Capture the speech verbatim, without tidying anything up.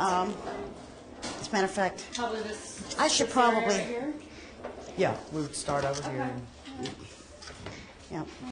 Um, as a matter of fact, Probably this. I should this area probably- right here? Yeah, we would start over here. and- yeah.